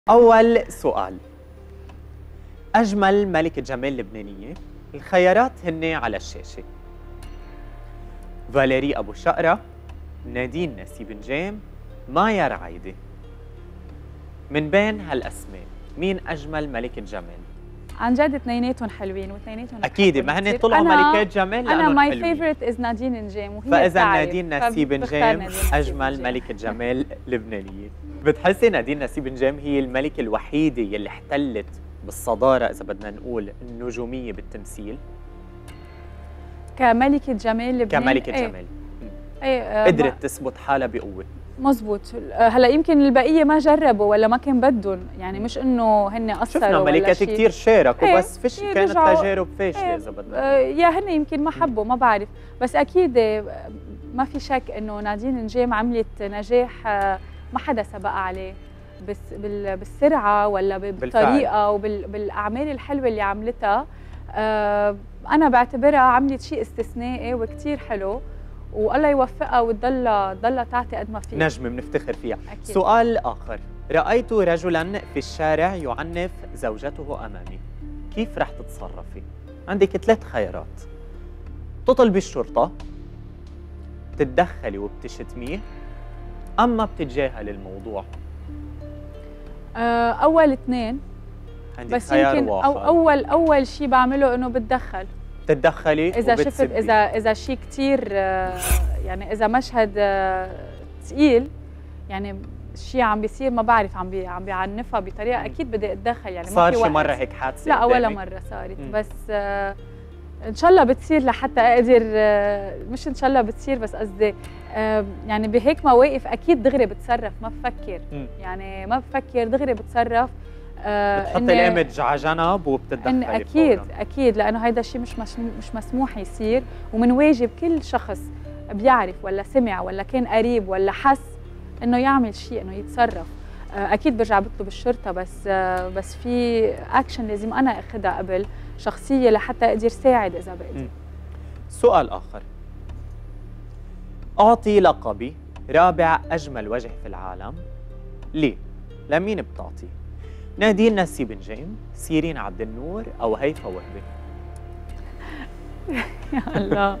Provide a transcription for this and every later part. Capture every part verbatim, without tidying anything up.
أول سؤال، أجمل ملكة جمال لبنانية. الخيارات هن على الشاشة: فاليري أبو شقرة، نادين نسيبنجام، مايا رعايدة. من بين هالأسماء مين أجمل ملكة جمال؟ عن جد اثنيناتهم حلوين واثنيناتهم أكيد ما هن طلعوا ملكات جمال أنا لأنهم ماي حلوين. فيفورت از نادين نجام، وهي فإذا بتعرف، نادين نسيبنجام نجام أجمل ملكة جمال لبنانية. بتحسي نادين نسيبنجام هي الملكة الوحيدة يلي احتلت بالصدارة إذا بدنا نقول النجومية بالتمثيل كملكة جمال لبنان؟ كملكة ايه. جمال ايه آه قدرت تثبت حالها بقوة. مزبوط. هلا يمكن البقية ما جربوا ولا ما كان بدهم، يعني مش انه هن قصروا شفنا ولا ملكات شيء. كثير شاركوا ايه. بس فيش ايه كانت رجعوا. تجارب فاشلة ايه. إذا بدنا آه يا هن يمكن ما حبوا، ما بعرف، بس أكيد ما في شك انه نادين نجام عملت نجاح ما حدا سبق عليه، بس بالسرعة ولا بالطريقة وبالأعمال الحلوة اللي عملتها. آه أنا بعتبرها عملت شيء استثنائي وكتير حلو، والله يوفقها وتضلها تضلها تعطي قد ما فيها. نجمة بنفتخر فيها. أكيد. سؤال آخر، رأيت رجلاً في الشارع يعنف زوجته أمامي، كيف رح تتصرفي؟ عندك ثلاث خيارات: تطلبي الشرطة، تتدخلي وبتشتميه، أما بتتجاهلي الموضوع. آه أول اثنين، بس خيار يمكن واحد. أو أول أول شيء بعمله إنه بتدخل. تتدخلي إذا شفت إذا إذا شيء كثير آه يعني إذا مشهد آه ثقيل، يعني شيء عم بيصير ما بعرف عم بي عم بيعنفها بطريقة، أكيد بدي أتدخل. يعني صار شي مرة هيك حادثة؟ لا ولا مرة صارت. م. بس آه ان شاء الله بتصير لحتى اقدر آه مش ان شاء الله بتصير، بس قصدي آه يعني بهيك مواقف اكيد دغري بتصرف، ما بفكر. م. يعني ما بفكر دغري بتصرف. آه بتحطي الايمج على جنب وبتتدخلي. اكيد فورا. اكيد، لانه هيدا الشيء مش مش مسموح يصير، ومن واجب كل شخص بيعرف ولا سمع ولا كان قريب ولا حس انه يعمل شيء، انه يتصرف. آه اكيد برجع بطلب الشرطه، بس آه بس في اكشن لازم انا اخذها قبل شخصيه لحتى اقدر ساعد اذا بقدر. سؤال اخر، اعطي لقبي رابع اجمل وجه في العالم، ليه؟ لمين بتعطي؟ نادين نسيبنجام، سيرين عبد النور، او هيفا وهبي؟ يا الله.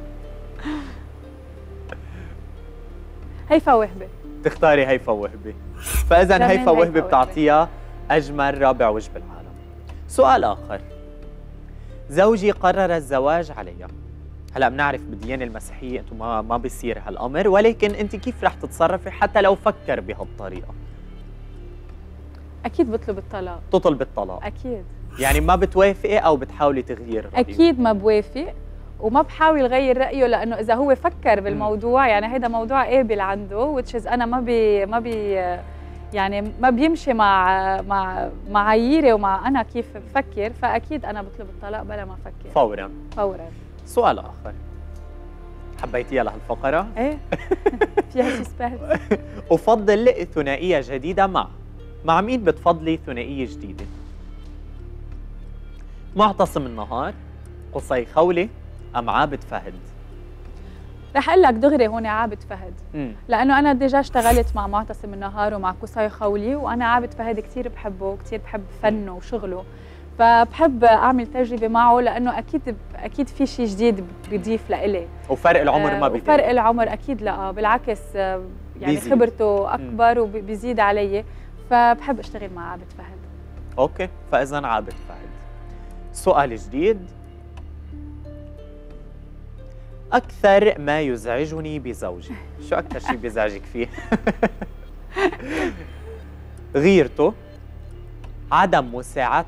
هيفا وهبي. تختاري هيفا وهبي، فاذا هيفا وهبي بتعطيها اجمل رابع وجه بالعالم. سؤال اخر، زوجي قرر الزواج عليها. هلا بنعرف بالديانه المسيحيه انتم ما ما بيصير هالامر، ولكن انت كيف رح تتصرفي حتى لو فكر بهالطريقه؟ اكيد بطلب الطلاق. تطلب الطلاق؟ اكيد. يعني ما بتوافقي او بتحاولي تغيير رايه؟ اكيد ما بوافق وما بحاول غير رايه، لانه اذا هو فكر بالموضوع يعني هيدا موضوع قابل عنده، which is انا ما بي ما بي يعني ما بيمشي مع مع معاييري ومع انا كيف بفكر، فاكيد انا بطلب الطلاق بلا ما افكر فورا. فورا. سؤال اخر، حبيتيها لهالفقره؟ ايه فيها سسبنس. افضل ثنائيه جديده مع مع مين بتفضلي ثنائيه جديده؟ معتصم النهار، قصي خولي، ام عابد فهد؟ رح اقول لك دغري هون عابد فهد. مم. لانه انا ديجا اشتغلت مع معتصم النهار ومع قصي خولي، وانا عابد فهد كثير بحبه وكثير بحب فنه وشغله، فبحب اعمل تجربه معه، لانه اكيد اكيد في شيء جديد بيضيف لإلي. وفرق العمر ما بيضيف. فرق العمر اكيد لا، بالعكس يعني بيزيد. خبرته اكبر مم. وبيزيد علي، فبحب اشتغل مع عابد فهد. اوكي، فاذا عابد فهد. سؤال جديد، أكثر ما يزعجني بزوجي، شو أكثر شيء بيزعجك فيه؟ غيرته، عدم مساعدته